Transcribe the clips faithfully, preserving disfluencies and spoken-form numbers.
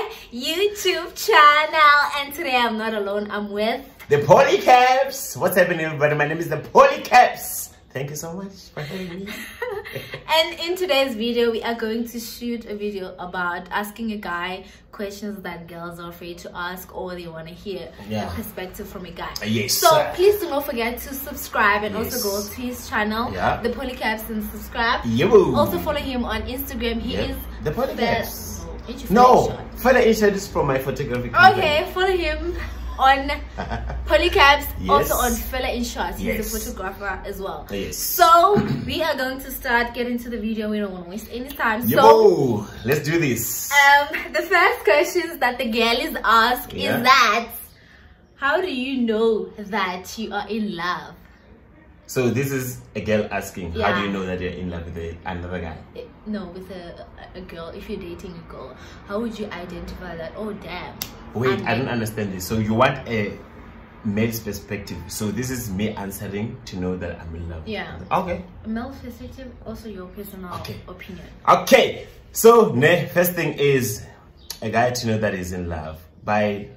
my YouTube channel, and today I'm not alone. I'm with the Polycaps. What's happening, everybody? My name is the Polycaps. Thank you so much for having me. And in today's video, we are going to shoot a video about asking a guy questions that girls are afraid to ask, or they want to hear yeah. a perspective from a guy. Yes. So sir. please do not forget to subscribe and yes. also go to his channel, yeah. the Polycaps, and subscribe. Yo. Also follow him on Instagram. He yep. is the Polycaps. No, no. Further insight is from my photography. Okay, follow him on Polycaps, yes. also on Fella in Shots. He's yes. a photographer as well. Yes. So we are going to start getting into the video. We don't want to waste any time. Yo, so let's do this. Um, the first questions that the girl is asked yeah. is that, how do you know that you are in love? So this is a girl asking, yeah. how do you know that you're in love with a, another guy? No, with a, a girl. If you're dating a girl, how would you identify that? Oh, damn. Wait, I'm I don't understand this. So you want a male's perspective. So this is me answering to know that I'm in love. Yeah. Okay. A male perspective, also your personal okay. opinion. Okay. So, ne, first thing is a guy to know that he's in love by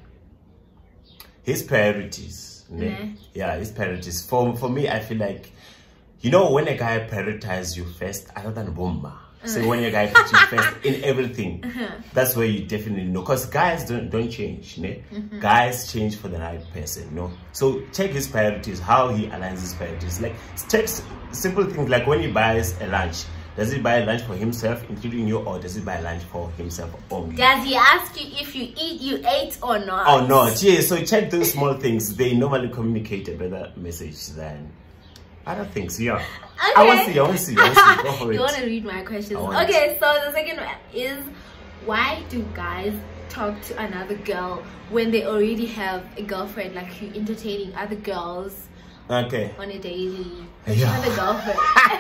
his priorities. Ne? Yeah, his priorities. For, for me, I feel like, you know, when a guy prioritizes you first, other than bomba. So when a guy puts you first in everything, uh-huh. that's where you definitely know. Because guys don't don't change, ne? Mm-hmm. Guys change for the right person, no? So check his priorities, how he aligns his priorities. Like, check simple things like when he buys a lunch. Does he buy lunch for himself, including you, or does he buy lunch for himself only? Does he ask you if you eat, you ate or not? Or not, yeah. So check those small things. They normally communicate a better message than other things, yeah. Okay. I want to see, I want to see, I want to see. Go for it. You want to read my questions? Okay, so the second one is, why do guys talk to another girl when they already have a girlfriend? Like, you entertaining other girls okay. on a daily. Yeah. Another girlfriend.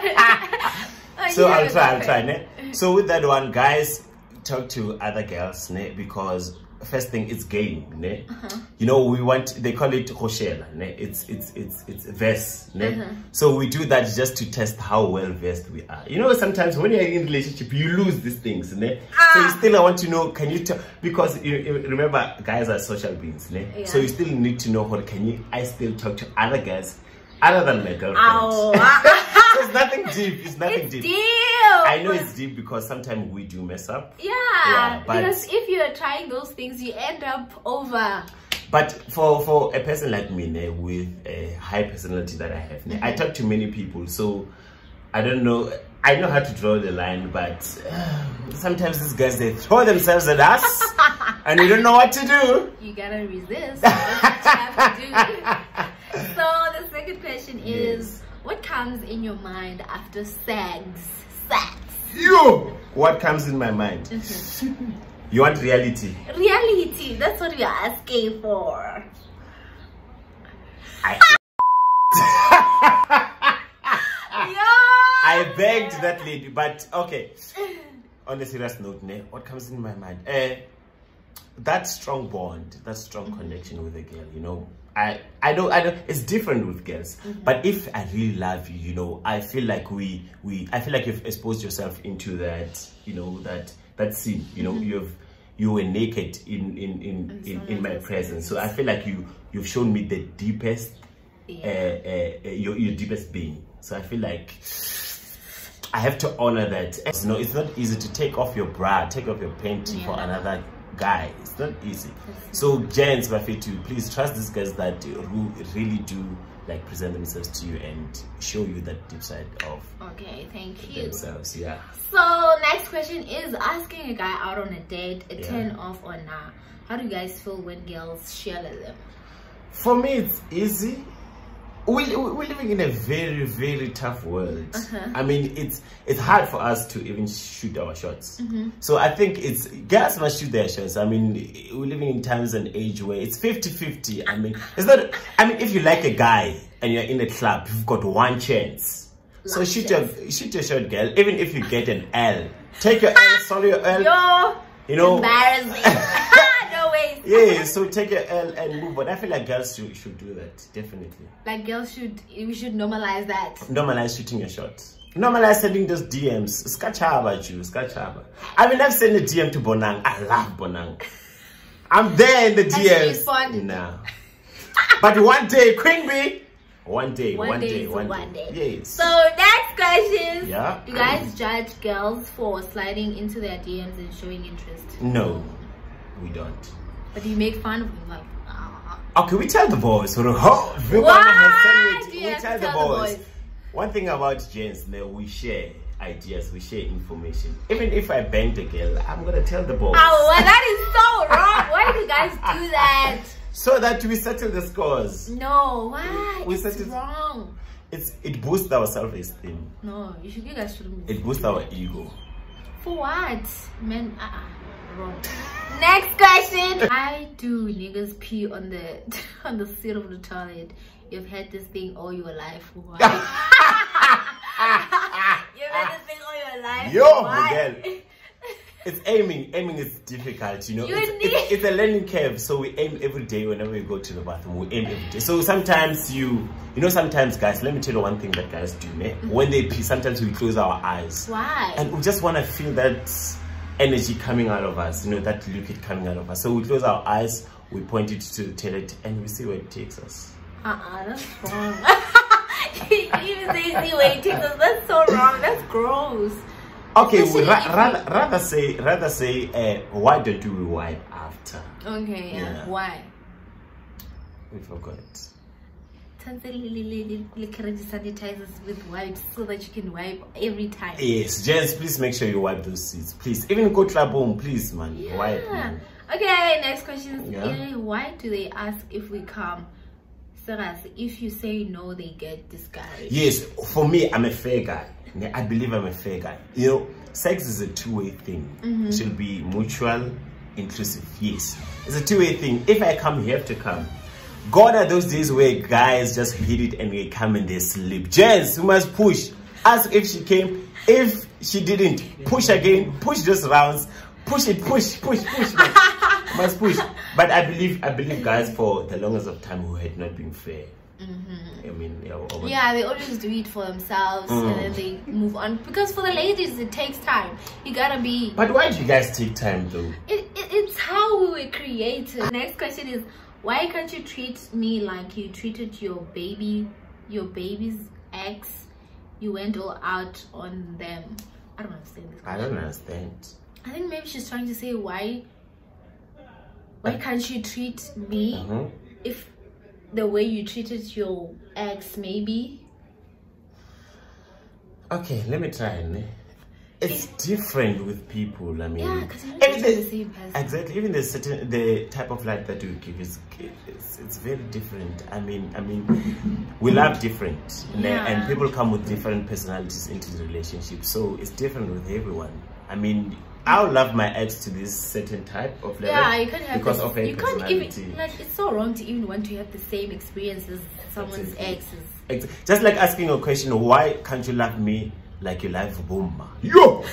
So I'll try, I'll try. Ne? So with that one, guys talk to other girls, ne? Because first thing, it's game, ne? Uh-huh. You know, we want, they call it Rochelle, ne? It's it's it's it's versed, ne? Uh-huh. So we do that just to test how well versed we are. You know, sometimes when you're in a relationship, you lose these things, ne? Ah. So you still, I want to know, can you tell, because you, you remember, guys are social beings, ne? Yeah. So you still need to know, what can you, I still talk to other guys other than my girlfriend. So it's nothing deep. It's nothing it's deep. deep. I know it's deep because sometimes we do mess up. Yeah, yeah, but because if you are trying those things, you end up over. But for for a person like me, ne, with a high personality that I have, ne, mm-hmm. I talk to many people, so I don't know. I know how to draw the line, but uh, sometimes these guys, they throw themselves at us, and we don't know what to do. You gotta resist. That's what you have to do. So the second question is, yes. what comes in your mind after sex? Sex. You. What comes in my mind? Mm-hmm. You want reality? Reality. That's what we are asking for. I. I begged that lady, but okay. On a serious note, ne, what comes in my mind? Uh, that strong bond, that strong mm-hmm. connection with a girl, you know. I I don't I don't it's different with girls, mm-hmm. but if I really love you, you know, I feel like we we I feel like you've exposed yourself into that, you know, that that scene, you know, mm-hmm. you've you were naked in in in in, in my presence, so I feel like you you've shown me the deepest yeah. uh, uh, uh, your your deepest being. So I feel like I have to honor that. You know, it's not easy to take off your bra, take off your panty yeah. for another guy. It's not easy. So gents, my faith, to please trust these guys that who really do like present themselves to you and show you that deep side of okay thank you themselves. Yeah. So next question is, asking a guy out on a date a yeah. turn off or nah? How do you guys feel when girls share them? For me, it's easy. We, we're living in a very, very tough world. Uh-huh. I mean, it's it's hard for us to even shoot our shots. Mm-hmm. So I think it's, girls must shoot their shots. I mean, we're living in times and age where it's fifty fifty. I mean, it's not, I mean, if you like a guy and you're in a club, you've got one chance. Love so shoot your, shoot your shot, girl. Even if you get an L, take your L, swallow your L. Yo, you know, embarrassing. No way. Yeah, so take your L and move on. I feel like girls should, should do that, definitely. Like girls should, we should normalize that. Normalize shooting your shots. Normalize sending those D Ms. Skachaba, you, skachaba. I mean, I've sent a D M to Bonang. I love Bonang. I'm there in the D Ms. Has she responded? Nah. But one day, Queen Bee. One day, one, one day, day, so one, one day. day. Yes. So next question. Yeah. Do you guys judge girls for sliding into their D Ms and showing interest? No, we don't. But you make fun of them, like. Ah. Okay, we tell the boys. Oh, Vukona Why has said it. do you We have tell to the tell the boys. boys? One thing about gents, now we share ideas, we share information. Even if I banged a girl, I'm gonna tell the boys. Oh, well, that is so wrong. Why do you guys do that? So that we settle the scores. No, why? We It's settle. wrong. It's it boosts our self-esteem. No, you should. You guys shouldn't. It boosts our ego. For what? Men, uh, uh wrong. Next question. Why do niggas pee on the on the seat of the toilet? You've had this thing all your life. Why? You've had this thing all your life. Yo, Why? girl. It's aiming. Aiming is difficult, you know. You it's, need- it's, it's a learning curve, so we aim every day whenever we go to the bathroom. We aim every day. So sometimes you, you know, sometimes guys, let me tell you one thing that guys do. Eh? Mm-hmm. When they pee, sometimes we close our eyes. Why? And we just want to feel that energy coming out of us, you know, that liquid coming out of us. So we close our eyes, we point it to the toilet, and we see where it takes us. Uh-uh, that's wrong. You even say see where it takes us. That's so wrong. That's gross. Okay, Especially ra if you- rather, rather say, rather say, uh, why don't we wipe after? Okay, yeah. Yeah. Why? We forgot. Sanitizers with wipes so that you can wipe every time. Yes, gents, please make sure you wipe those seats. Please, even go to a boom, please, man. Yeah. Wipe, man. Okay, next question. Yeah. Eh, why do they ask if we come? Serious, if you say no, they get discouraged. Yes, for me, I'm a fair guy. I believe I'm a fair guy. You know, sex is a two-way thing. Mm-hmm. It should be mutual, inclusive. Yes, it's a two-way thing. If I come, you have to come. God are those days where guys just hit it and they come and they sleep. Gents, we must push. Ask if she came. If she didn't, push again. Push those rounds. Push it, push, push, push. Man. Must push. But I believe, I believe, guys, for the longest of time, who had not been fair. Mm-hmm. I mean, yeah, over. Yeah, they always do it for themselves Mm. and then they move on. Because for the ladies, it takes time. You gotta be. But why do you guys take time, though? It, it, it's how we were created. Next question is, why can't you treat me like you treated your baby, your baby's ex? You went all out on them. I don't understand this question. I don't understand. I think maybe she's trying to say why. Why can't you treat me Mm-hmm. if the way you treated your ex, maybe? Okay, let me try. And it's different with people. I mean, Yeah, because you're not even treating the- the same person. exactly. Even the certain the type of life that you give is it's, it's very different. I mean, I mean, we love different, and- Yeah. and people come with different personalities into the relationship. So it's different with everyone. I mean, I'll love my ex to this certain type of level. Yeah, you can't have because this, of her you can't personality. even like it's so wrong to even want to have the same experience as someone's Exactly. exes. Ex- Just like asking a question, why can't you love me like you love Bumba? Yo!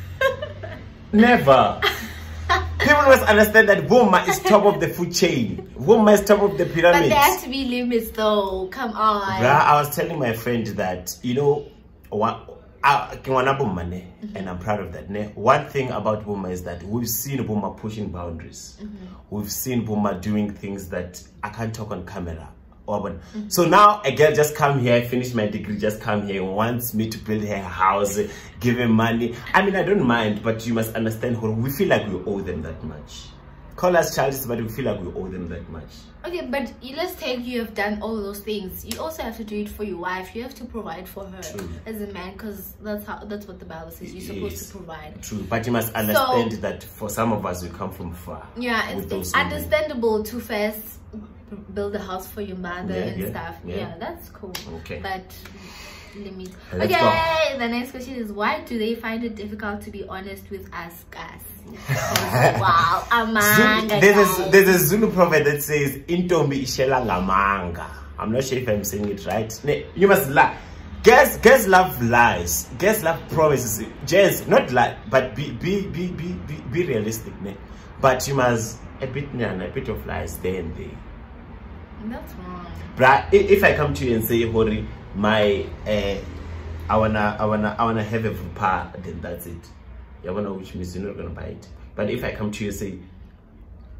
Never. People must understand that Bumba is top of the food chain. Bumba is top of the But pyramid. there has to be limits though. Come on. Bruh, I was telling my friend that, you know, one, I, Mm-hmm. and I'm proud of that. Ne? One thing about Bumba is that we've seen Bumba pushing boundaries. Mm-hmm. We've seen Bumba doing things that I can't talk on camera. Mm-hmm. So now a girl just come here, finish my degree, just come here, wants me to build her house, give her money. I mean, I don't mind, but you must understand, we feel like we owe them that much. Call us childish, but we feel like we owe them that much. Okay, but you- let's take you have done all those things. You also have to do it for your wife. You have to provide for her True. as a man, because that's how that's what the Bible says. You're supposed Yes. to provide. True, but you must understand that for some of us, we come from far. Yeah, with it's, those it's women. understandable to first build a house for your mother Yeah, and yeah, stuff. yeah. Yeah. That's cool. Okay. But limit. Let's Okay, the next question is, why do they find it difficult to be honest with us guys? Wow, amanga. Zulu, there's, a, guys. there's a Zulu proverb that says, Intombi ishela ngamanga. I'm not sure if I'm saying it right. Ne- You must lie. Girls, girls love lies. Girls love promises. Gents, not lie, but be be be be be, be realistic. Ne? But you must a bit a bit of lies there and there. That's wrong. Bruh, i- if I come to you and say, Hori, my uh, I wanna I wanna I wanna have a vupa, then that's it. You wanna, which means you're not gonna buy it. But if I come to you and say,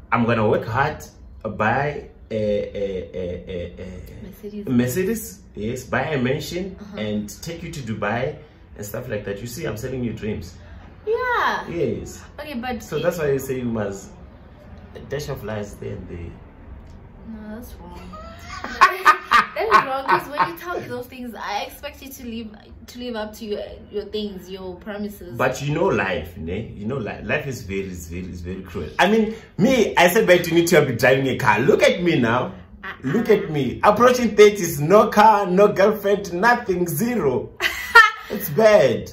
I'm gonna work hard, buy a, a, a, a, a Mercedes. Mercedes, yes, buy a mansion, uh-huh. and take you to Dubai and stuff like that. You see, I'm selling you dreams. Yeah. Yes. Okay, but so that's why I say you must a dash of lies there and there. No, that's wrong. That is wrong, because when you tell me those things, I expect you to live to live up to your your things, your promises. But you know life, ne? You know life. Life is very, is very, is very cruel. I mean, me, I said by twenty-two I'll be driving a car. Look at me now. Uh-uh. Look at me. Approaching thirties, no car, no girlfriend, nothing, zero. It's bad.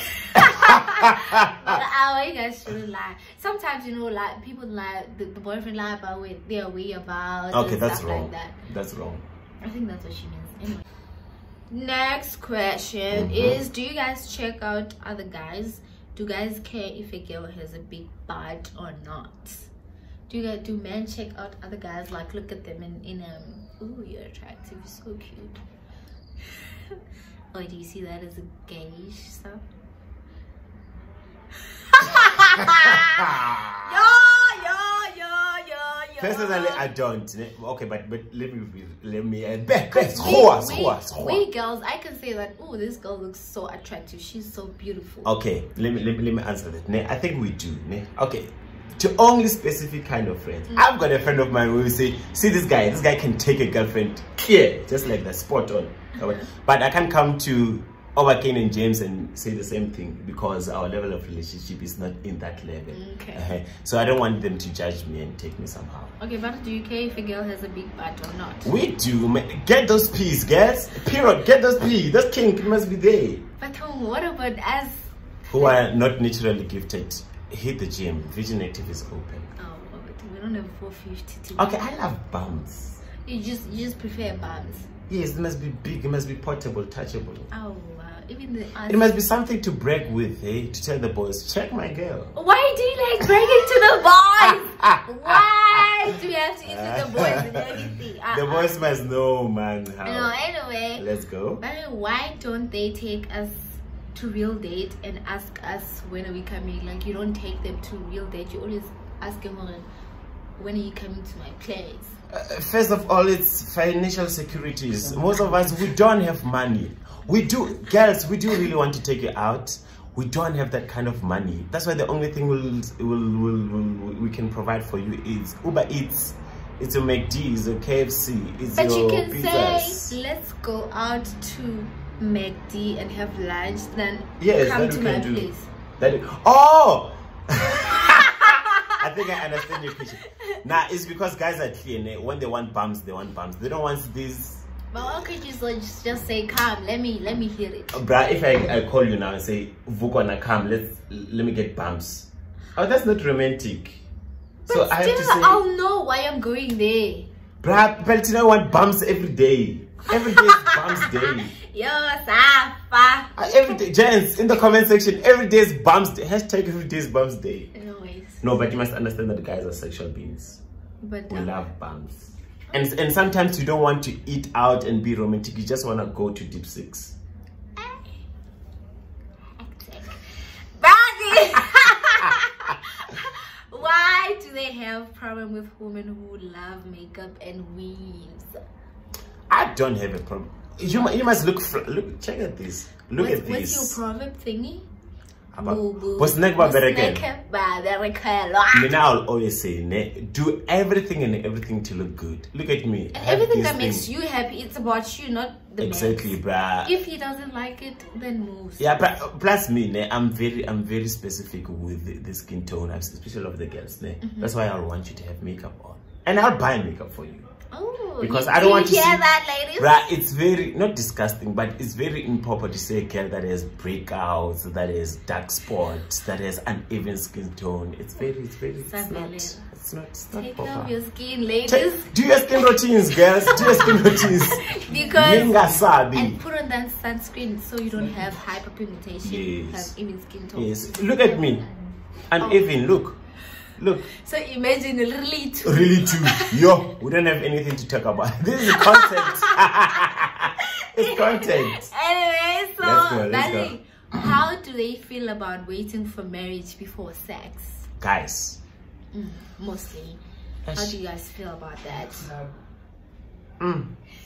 But you guys shouldn't lie. Sometimes, you know, like people lie, the, the boyfriend lie about what they're way about. Okay, and that's stuff wrong. Like that. That's wrong. I think that's what she means. Anyway. Next question mm-hmm. is: do you guys check out other guys? Do guys care if a girl has a big butt or not? Do you guys, do men check out other guys? Like look at them in in um. Ooh, you're attractive. You're so cute. Or do you see that as a gay stuff? yo, yo, yo, yo, yo. Personally, I don't. Okay, but but let me let me. Uh, back, we, we, we girls, I can say that. Oh, this girl looks so attractive. She's so beautiful. Okay, let me let me let me answer that. Ne? I think we do. Ne? Okay, to only specific kind of friends. Mm. I've got a friend of mine who will say, "See this guy. This guy can take a girlfriend clear, just like that, spot on." But I can't come to Overkane and James and say the same thing because our level of relationship is not in that level. Okay. Uh-huh. So I don't want them to judge me and take me somehow. Okay, but do you care if a girl has a big butt or not? We do. Get those peas, guys. Period. Get those peas. Those kink must be there. But um, what about us who are not naturally gifted? Hit the gym. Vision Active is open. Oh, but we don't have four fifty to Okay, I love bums. You just you just prefer bums. Yes, it must be big, it must be portable, touchable. Oh wow, even the it must be something to brag with, eh? To tell the boys, check my girl. Why do you like bragging to the boys? Why do you have to use the boys and everything? Uh, the boys uh, must know, man. How. No, anyway. Let's go. But why don't they take us to real date and ask us when are we coming? Like you don't take them to real date. You always ask them when are you coming to my place? Uh, first of all, it's financial securities. Most of us, we don't have money. We do, girls, we do really want to take you out. We don't have that kind of money. That's why the only thing we'll, we'll, we'll, we'll, we can provide for you is Uber Eats. It's a McD, it's a K F C, it's but your you can pizzas. say, let's go out to McD and have lunch, then yes, come that to we my can do. place. That is, oh! I think I understand your question. Nah, it's because guys are clear. When they want bumps, they want bumps. They don't want this. But why can't you just, just say, come, let me let me hear it. Uh, bruh, if I, I call you now and say, Vukona, come, let's let me get bumps. Oh, that's not romantic. But so still, I have to say, I'll know why I'm going there. Bruh, but you know want bumps every day. Every day is bumps day. Yo, Safa. Uh, every day, gents, in the comment section, every day is bumps day. Hashtag every day is bumps day. Anyways. No, but you must understand that guys are sexual beings. But we um, love bumps. And, and sometimes you don't want to eat out and be romantic. You just want to go to deep six. Why do they have problem with women who love makeup and weaves? I don't have a problem. You, you must look, look, check at this. Look what's, at this. What's your proverb thingy? What's neck I'll always say, ne, do everything and everything to look good. Look at me. And everything that makes you happy, it's about you, not the exactly, man. bruh. If he doesn't like it, then move. Yeah, but plus me, ne, I'm very, I'm very specific with the, the skin tone, especially of the girls. Ne. Mm-hmm. That's why I want you to have makeup on, and I'll buy makeup for you. Oh, because you, I don't want to hear see that, ladies. Bruh, it's very not disgusting, but it's very improper to say a girl that has breakouts, that has dark spots, that has uneven skin tone. It's very, it's very, it's not, it's not, it's not Take proper. care of your skin, ladies. Take, do your skin routines, girls. Do your skin routines. Because and put on that sunscreen so you don't have hyperpigmentation. Yes. Have even skin tone. Yes. Look at me, uneven. Oh. Look. Look. So imagine really too. Really too. Yo, we don't have anything to talk about. This is content. It's content. Anyway, so let's go, let's go. How do they feel about waiting for marriage before sex? Guys. Mm, mostly. How do you guys feel about that? Mm.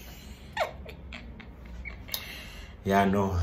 Yeah, no.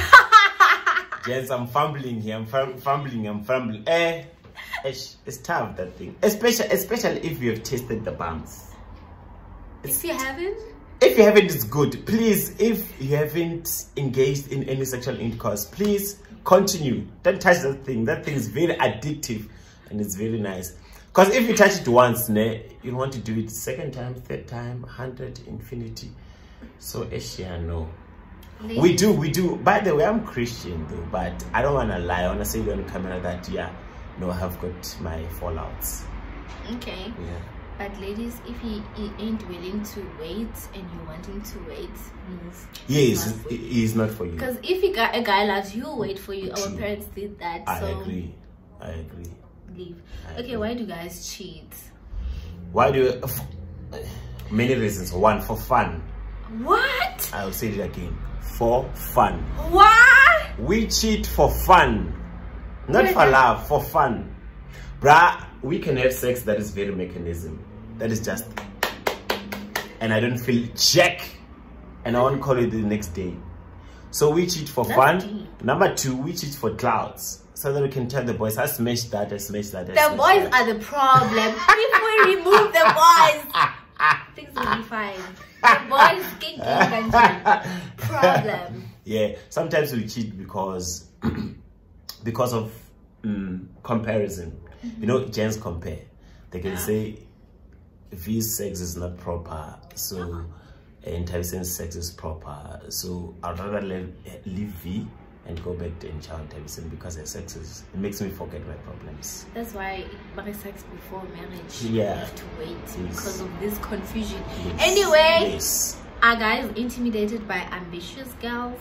Yes, I'm fumbling here. I'm fum fumbling. I'm fumbling. Eh, it's, it's tough, that thing. Especially, especially if you have tasted the bumps. If you haven't, if you haven't, it's good. Please, if you haven't engaged in any sexual intercourse, please continue. Don't touch that thing. That thing is very addictive and it's very nice. Because if you touch it once, ne, you want to do it second time, third time, hundred, infinity. So, Asia, no. Ladies. We do, we do. By the way, I'm Christian though, but I don't want to lie. I want to say on camera that, yeah, no, I have got my fallouts. Okay. Yeah. But ladies, if he, he ain't willing to wait and you're wanting to wait, move. Yes, he's not for you. Because if you got a guy loves you, wait for you. Our parents did that. I so agree. I agree. Leave. I okay, agree. why do guys cheat? Why do you? Many reasons. One, for fun. What? I'll say it again. For fun. What? We cheat for fun. Not Wait, for love, for fun. Bruh, we can have sex that is very mechanism. That is just, and I don't feel jack, and I won't call it the next day. So we cheat for That's fun. deep. Number two, we cheat for clouds, so that we can tell the boys, I smashed that, I smashed that. I the smashed boys that. are the problem. If we remove the boys, things will be fine. The boys can get problem. Yeah, sometimes we cheat because because of um, comparison. Mm-hmm. You know, gents compare. They can yeah. say V's sex is not proper, so and Tyvison's sex is proper. So I'd rather leave, leave V and go back to enjoy Tyvison because her sex is, it makes me forget my problems. That's why marriage sex before marriage, yeah. you have to wait yes. because of this confusion. Yes. Anyway, yes. Are guys intimidated by ambitious girls?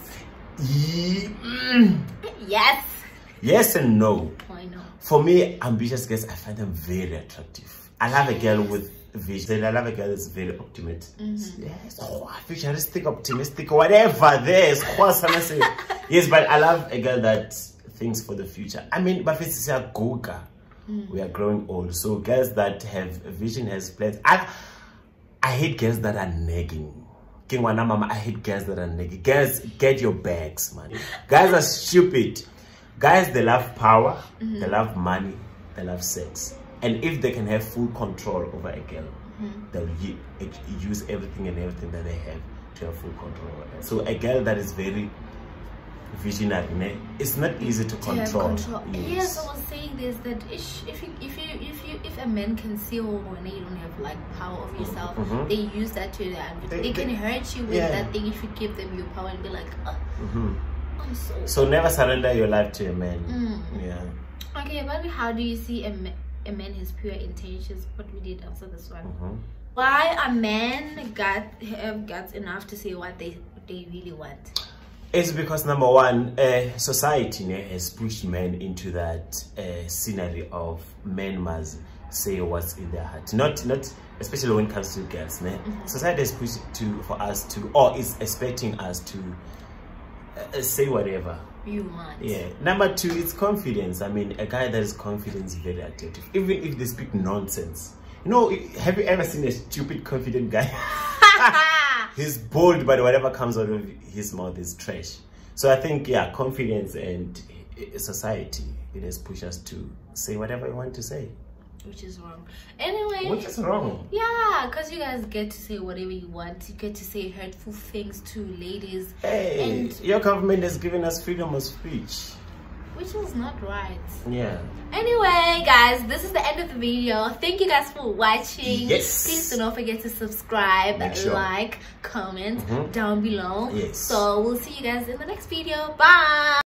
Yeah. Yes. Yes and no. Why not? For me, ambitious girls, I find them very attractive. I love a girl with vision. I love a girl that's very optimistic. Mm-hmm. Yes, oh, futuristic, optimistic, whatever there is. Yes, but I love a girl that thinks for the future. I mean, but it's a goga. Mm. We are growing old. So girls that have vision, has plans. I, I hate girls that are nagging. King Wana Mama, I hate girls that are nagging. Girls, get your bags, man. Guys are stupid. Guys, they love power, mm-hmm. they love money, they love sex. And if they can have full control over a girl, mm-hmm. they'll use everything and everything that they have to have full control over her. So a girl that is very visionary, it's not easy to, to control. control. Yes. yes, I was saying this, that if you, if you, if you, if a man can see when you don't have like power over yourself, mm-hmm. they use that to their advantage. They, they can hurt you with yeah. that thing if you give them your power and be like, oh. Mm-hmm. So, so never surrender your life to a man. Mm. Yeah. Okay, but how do you see a, ma a man has pure intentions? What we did after this one. Mm-hmm. Why are men got have guts enough to say what they what they really want? It's because number one, uh, society ne, has pushed men into that uh, scenery of men must say what's in their heart. Not not especially when it comes to girls. Ne? Mm-hmm. Society has pushed to for us to, or is expecting us to. Uh, say whatever you want. Yeah. Number two, it's confidence. I mean, a guy that is confident is very attractive, even if they speak nonsense. You know, have you ever seen a stupid confident guy? He's bold, but whatever comes out of his mouth is trash. So I think, yeah, confidence and society, it has pushed us to say whatever we want to say. Which is wrong. Anyway. Which is wrong. Yeah, because you guys get to say whatever you want. You get to say hurtful things to ladies. Hey, and your government has given us freedom of speech. Which is not right. Yeah. Anyway, guys, this is the end of the video. Thank you guys for watching. Yes. Please do not forget to subscribe, sure. like, comment mm-hmm. down below. Yes. So we'll see you guys in the next video. Bye.